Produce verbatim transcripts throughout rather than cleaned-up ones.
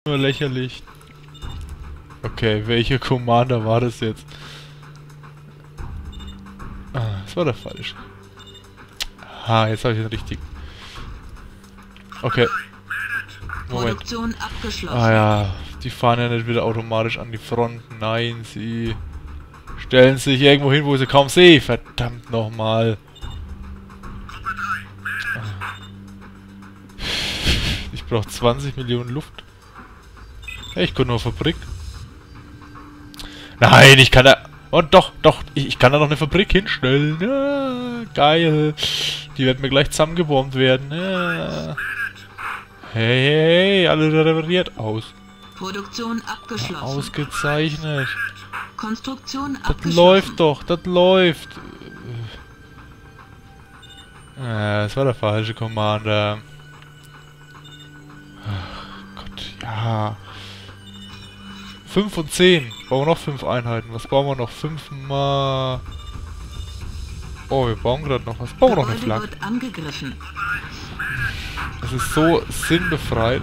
Nur lächerlich. Okay, welcher Commander war das jetzt? Ah, das war der falsche. Ah, jetzt habe ich den richtigen. Okay. Moment. Produktion abgeschlossen. Ah ja, die fahren ja nicht wieder automatisch an die Front. Nein, sie stellen sich irgendwo hin, wo ich sie kaum sehe. Verdammt nochmal. Ich brauche zwanzig Millionen Luft. Hey, ich kann nur Fabrik. Nein, ich kann da... Oh doch, doch, ich, ich kann da noch eine Fabrik hinstellen. Ja, geil. Die wird mir gleich zusammengebombt werden. Ja. Hey, hey, hey, alle repariert. Aus. Produktion abgeschlossen. Ausgezeichnet. Konstruktion Das abgeschlossen. läuft doch, das läuft. Ja, das war der falsche Commander. Ach Gott, ja. fünf und zehn. Bauen wir noch fünf Einheiten. Was bauen wir noch? fünf mal... Oh, wir bauen gerade noch was. Bauen wir noch eine Flagge. Wird angegriffen. Das ist so sinnbefreit.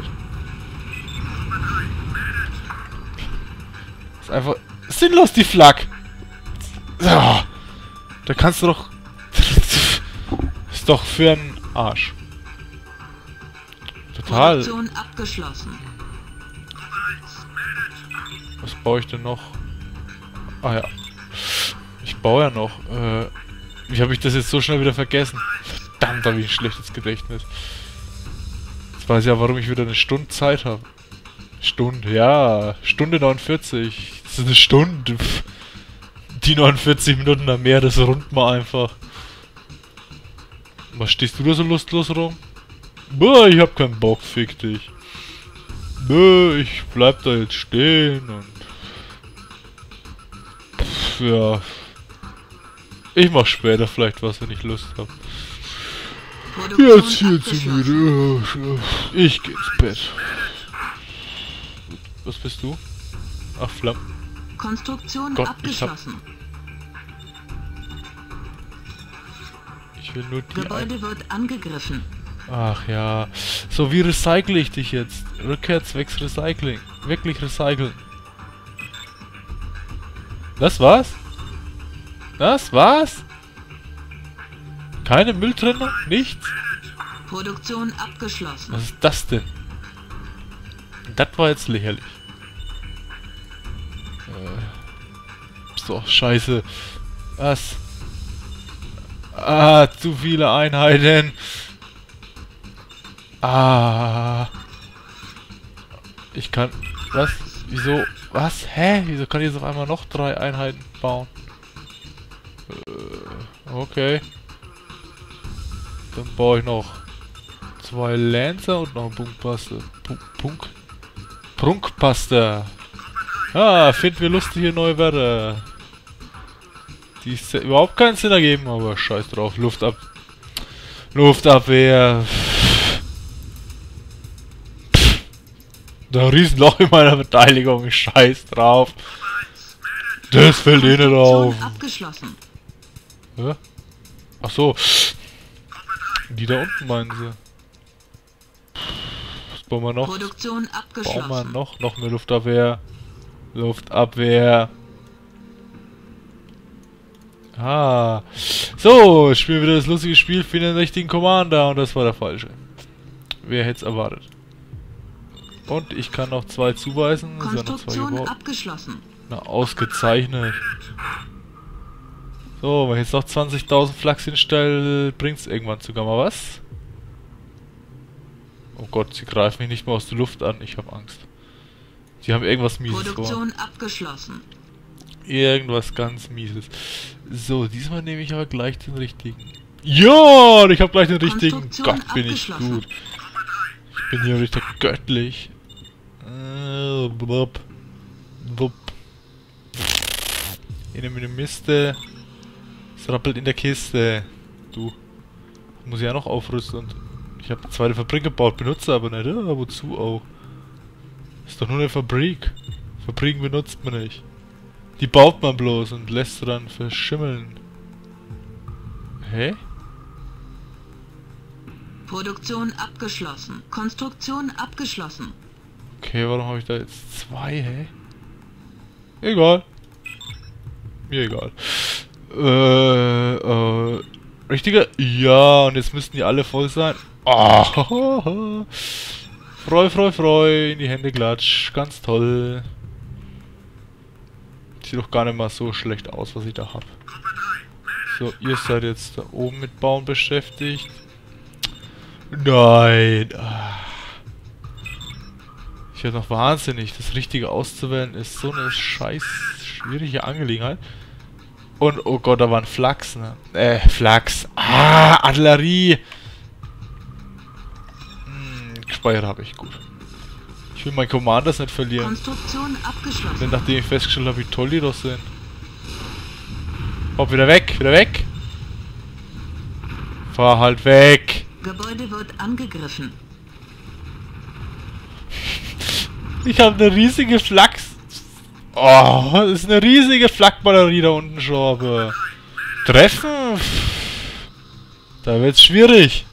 Das ist einfach sinnlos, die Flak. Ja, da kannst du doch... ist doch für einen Arsch. Total. Produktion abgeschlossen. Was baue ich denn noch? Ah ja. Ich baue ja noch. Äh, wie habe ich das jetzt so schnell wieder vergessen? Verdammt, habe ich ein schlechtes Gedächtnis. Jetzt weiß ich ja, warum ich wieder eine Stunde Zeit habe. Stunde, ja. Stunde neunundvierzig. Das ist eine Stunde. Pff. Die neunundvierzig Minuten am Meer, das rundet man einfach. Was stehst du da so lustlos rum? Boah, ich hab keinen Bock, fick dich. Nö, ich bleib da jetzt stehen und... Pff, ja... Ich mach später vielleicht was, wenn ich Lust hab. Jetzt viel zu müde. Ich geh ins Bett. Was bist du? Ach, Flamm. Konstruktion Gott, abgeschlossen. Ich, ich will nur die... Gebäude ein wird angegriffen. Ach ja. So, wie recycle ich dich jetzt? Rückwärts, Recycling. Wirklich recyceln. Das war's? Das war's? Keine Mülltrennung? Nichts? Produktion abgeschlossen. Was ist das denn? Das war jetzt lächerlich. Äh. So, scheiße. Was? Ah, zu viele Einheiten. Ah. Ich kann... Was? Wieso? Was? Hä? Wieso kann ich jetzt auf einmal noch drei Einheiten bauen? Äh, okay. Dann baue ich noch zwei Lancer und noch einen Punkpaster. Punk, Punk. Prunkpaster. Ah, finden wir lustige neue Wörter. Die überhaupt keinen Sinn ergeben, aber scheiß drauf. Luftab... Luftabwehr. Da Riesenloch in meiner Beteiligung. Scheiß drauf. Das fällt eh nicht auf. Abgeschlossen. Hä? Ach so. Die da unten meinen sie. Was bauen wir noch? Produktion abgeschlossen. Bauen wir noch? Noch mehr Luftabwehr. Luftabwehr. Ah. So, spielen wir wieder das lustige Spiel für den richtigen Commander. Und das war der falsche. Wer hätte es erwartet? Und ich kann noch zwei zuweisen. Konstruktion abgeschlossen. Na, ausgezeichnet. So, wenn ich jetzt noch zwanzigtausend Flachs hinstelle, bringt es irgendwann sogar mal was. Oh Gott, sie greifen mich nicht mehr aus der Luft an. Ich habe Angst. Sie haben irgendwas Mieses vor. Produktion abgeschlossen. Irgendwas ganz Mieses. So, diesmal nehme ich aber gleich den richtigen. Ja, ich habe gleich den richtigen. Gott, bin ich gut. Ich bin hier richtig göttlich. Äh, blub. Blub. In der Miste. Es rappelt in der Kiste. Du. Muss ich ja noch aufrüsten. Und ich habe eine zweite Fabrik gebaut, benutze aber nicht. Ja, wozu auch? Ist doch nur eine Fabrik. Fabriken benutzt man nicht. Die baut man bloß und lässt sie dann verschimmeln. Hä? Produktion abgeschlossen. Konstruktion abgeschlossen. Okay, warum habe ich da jetzt zwei, hä? Egal. Mir egal. Äh, äh, richtiger? Ja, und jetzt müssten die alle voll sein. Oh, freu, freu, freu, in die Hände klatsch, ganz toll. Sieht doch gar nicht mal so schlecht aus, was ich da hab. So, ihr seid jetzt da oben mit Bauen beschäftigt. Nein. Ich werde noch wahnsinnig. Das Richtige auszuwählen ist so eine scheiß schwierige Angelegenheit. Und, oh Gott, da war ein Flachs, ne? Äh, Flachs. Ah, Artillerie. Hm, gespeichert habe ich, gut. Ich will meinen Commanders nicht verlieren. Konstruktion abgeschlossen. Denn nachdem ich festgestellt habe, wie toll die doch sind. Hopp, wieder weg, wieder weg. Fahr halt weg. Gebäude wird angegriffen. Ich habe eine riesige Flachs. Oh, das ist eine riesige Flakbatterie da unten schon, aber... Treffen? Da wird's schwierig.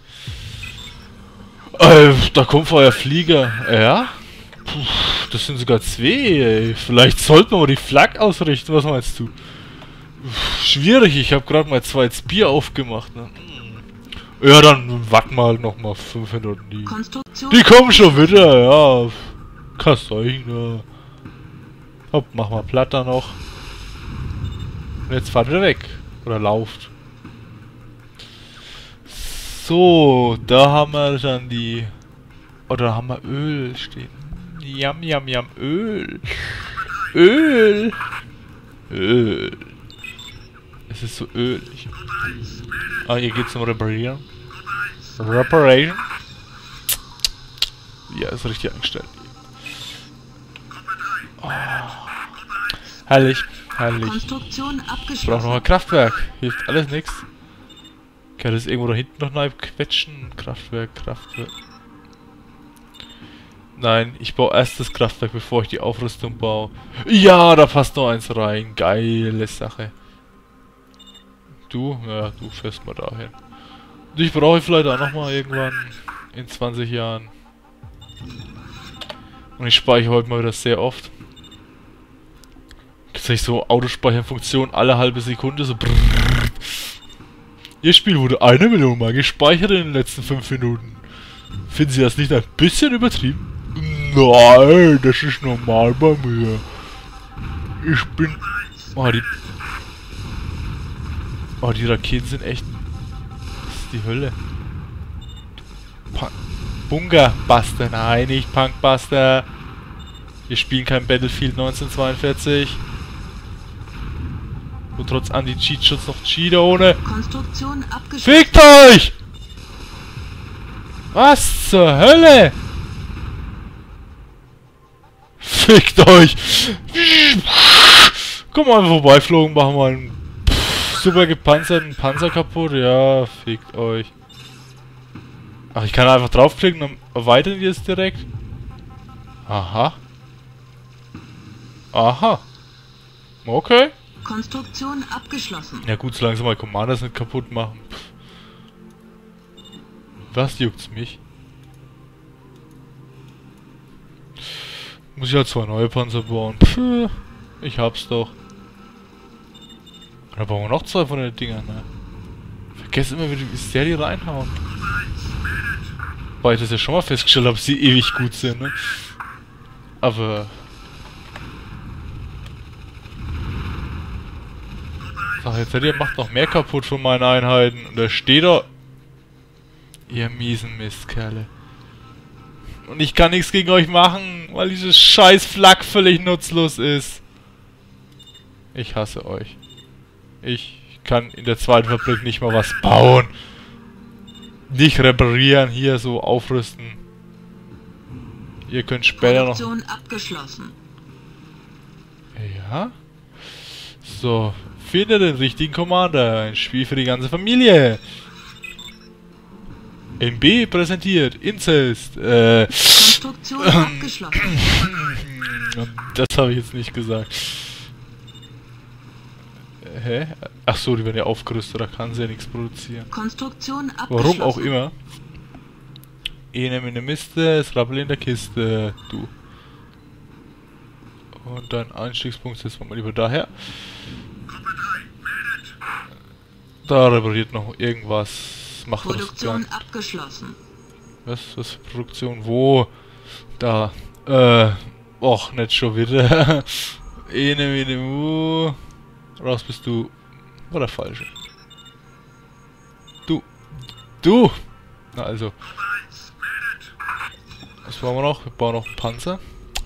Äh, da kommt vorher Flieger. Ja? Puh, das sind sogar zwei, ey. Vielleicht sollten wir mal die Flak ausrichten. Was meinst du? Schwierig, ich habe gerade mal zwei Bier aufgemacht. Ne? Ja, dann warten wir halt nochmal fünf Minuten. Die, die kommen schon wieder, ja. Kann sein, ja. Hopp, mach mal platt da noch. Und jetzt fahrt ihr weg. Oder lauft. So, da haben wir dann die... Oder haben wir Öl stehen. Jam, jam, jam, Öl. Öl. Öl. Es ist so ölig. Ah, hier geht's zum Reparieren. Reparation. Ja, ist richtig angestellt. Oh. Herrlich, herrlich. Konstruktion abgeschlossen. Ich brauche noch ein Kraftwerk. Hilft alles nichts. Kann das irgendwo da hinten noch neu quetschen? Kraftwerk, Kraftwerk. Nein, ich baue erst das Kraftwerk, bevor ich die Aufrüstung baue. Ja, da passt noch eins rein. Geile Sache. Du? Ja, du fährst mal dahin. Dich brauche ich vielleicht auch nochmal irgendwann in zwanzig Jahren. Und ich speichere heute mal wieder sehr oft. Jetzt habe ich so Autospeicherfunktion alle halbe Sekunde, so brrrr. Ihr Spiel wurde eine Million Mal gespeichert in den letzten fünf Minuten. Finden Sie das nicht ein bisschen übertrieben? Nein, das ist normal bei mir. Ich bin... Oh, die... Oh, die Raketen sind echt... Das ist die Hölle. Punk... Bunkerbuster. Nein, nicht Punkbuster. Wir spielen kein Battlefield neunzehnhundertzweiundvierzig. Und trotz Anti-Cheat-Schutz noch Cheater ohne. Konstruktion abgeschlossen. Fickt euch! Was zur Hölle? Fickt euch! Komm mal vorbeiflogen, machen wir einen pff, super gepanzerten Panzer kaputt. Ja, fickt euch. Ach, ich kann einfach draufklicken, dann erweitern die es direkt. Aha. Aha. Okay. Konstruktion abgeschlossen. Ja gut, solange sie mal Commanders nicht kaputt machen. Pff. Was juckt's mich? Muss ich halt zwei neue Panzer bauen. Pff, ich hab's doch. Da brauchen wir noch zwei von den Dingern, ne? Vergesst immer, wie sehr die reinhauen. Weil ich das ja schon mal festgestellt habe, dass sie ewig gut sind, ne? Aber... Ach, jetzt hätte ihr macht noch mehr kaputt von meinen Einheiten. Und da steht da... Ihr miesen Mistkerle. Und ich kann nichts gegen euch machen, weil dieses scheiß Flak völlig nutzlos ist. Ich hasse euch. Ich kann in der zweiten Fabrik nicht mal was bauen. Nicht reparieren, hier so aufrüsten. Ihr könnt später noch... Produktion abgeschlossen. Ja? So, finde den richtigen Commander. Ein Spiel für die ganze Familie. M B präsentiert. Inzest. Äh... Konstruktion abgeschlossen. Das habe ich jetzt nicht gesagt. Hä? Ach so, die werden ja aufgerüstet, da kann sie ja nichts produzieren. Konstruktion abgeschlossen. Warum auch immer. Eh nehme eine Miste, es rappelt in der Kiste. Du. Und dein Einstiegspunkt setzen wir mal lieber daher. Da repariert noch irgendwas. Macht das Produktion gar abgeschlossen. Was? Was für Produktion? Wo? Da. Äh. Och, nicht schon wieder. Ene, mene, mu. Raus bist du. War der falsche. Du. Du! Na also. Was bauen wir noch? Wir bauen noch einen Panzer.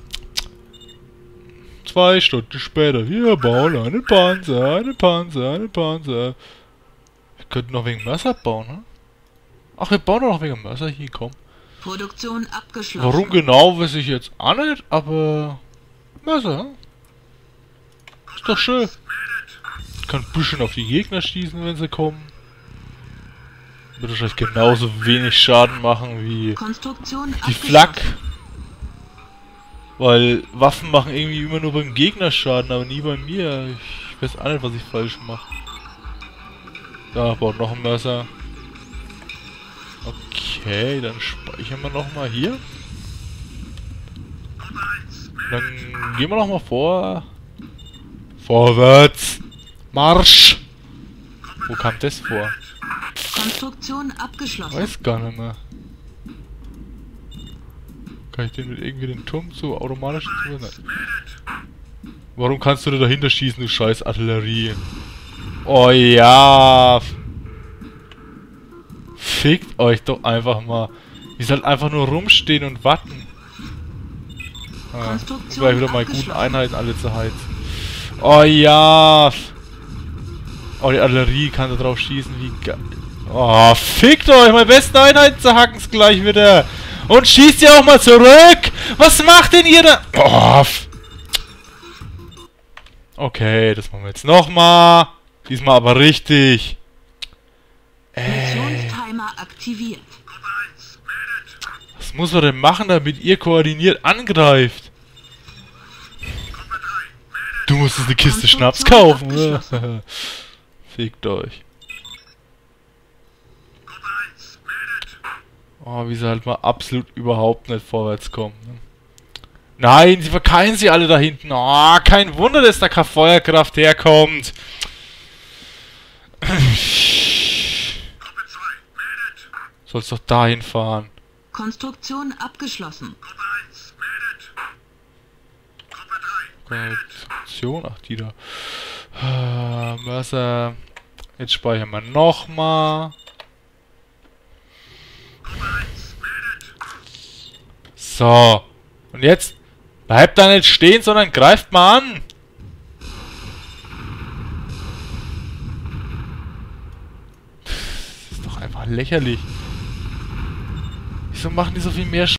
Zwei Stunden später. Wir bauen einen Panzer, einen Panzer, einen Panzer. Wir könnten noch wegen Mörser bauen, ne? Ach, wir bauen doch noch wegen Mörser hier, komm. Produktion abgeschlossen. Warum genau, weiß ich jetzt auch nicht, aber... Mörser. Ist doch schön. Ich kann ein bisschen auf die Gegner schießen, wenn sie kommen. Wird wahrscheinlich genauso wenig Schaden machen wie Konstruktion die Flak. Weil Waffen machen irgendwie immer nur beim Gegner Schaden, aber nie bei mir. Ich weiß auch nicht, was ich falsch mache. Da baut noch ein Mörser. Okay, dann speichern wir nochmal hier. Dann gehen wir nochmal vor. Vorwärts! Marsch! Wo kam das vor? Konstruktion abgeschlossen. Weiß gar nicht mehr. Kann ich den mit irgendwie den Turm so automatisch zu... Warum kannst du da dahinter schießen, du scheiß Artillerie? Oh ja! Fickt euch doch einfach mal. Ihr sollt einfach nur rumstehen und warten. Ah, um gleich wieder mal guten Einheiten alle zu heizen. Oh ja! Oh, die Artillerie kann da drauf schießen, wie geil. Oh, fickt euch! Meine besten Einheiten zerhacken's gleich wieder! Und schießt ihr auch mal zurück! Was macht denn ihr da? Oh, okay, das machen wir jetzt nochmal. Diesmal aber richtig. Missionstimer aktiviert. Was muss man denn machen, damit ihr koordiniert angreift? Du musstest eine Kiste Schnaps kaufen. Fickt euch. Oh, wie sie halt mal absolut überhaupt nicht vorwärts kommen. Ne? Nein, sie verkeilen sie alle da hinten. Oh, kein Wunder, dass da keine Feuerkraft herkommt. Sollst doch dahin fahren. Konstruktion abgeschlossen. Konstruktion, ach die da. Ah, Mörser. Jetzt speichern wir nochmal. So. Und jetzt bleibt da nicht stehen, sondern greift mal an. Das ist doch einfach lächerlich. Wieso machen die so viel mehr Sch